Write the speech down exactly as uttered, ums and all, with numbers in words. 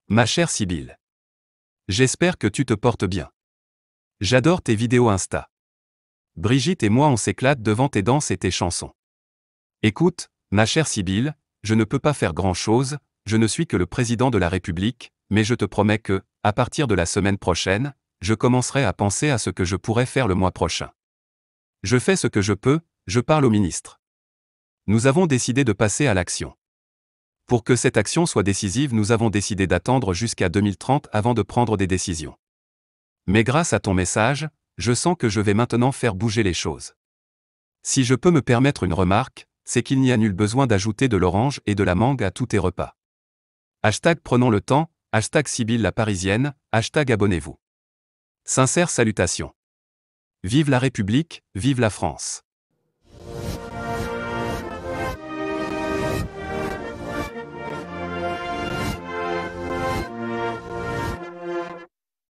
Ma chère Sibylle. J'espère que tu te portes bien. J'adore tes vidéos Insta. Brigitte et moi on s'éclate devant tes danses et tes chansons. Écoute, ma chère Sibylle, je ne peux pas faire grand-chose, je ne suis que le président de la République, mais je te promets que, à partir de la semaine prochaine, je commencerai à penser à ce que je pourrais faire le mois prochain. Je fais ce que je peux, je parle au ministre. Nous avons décidé de passer à l'action. Pour que cette action soit décisive, nous avons décidé d'attendre jusqu'à deux mille trente avant de prendre des décisions. Mais grâce à ton message, je sens que je vais maintenant faire bouger les choses. Si je peux me permettre une remarque, c'est qu'il n'y a nul besoin d'ajouter de l'orange et de la mangue à tous tes repas. Hashtag prenons le temps, hashtag Sibylle la Parisienne, hashtag abonnez-vous. Sincères salutations. Vive la République, vive la France.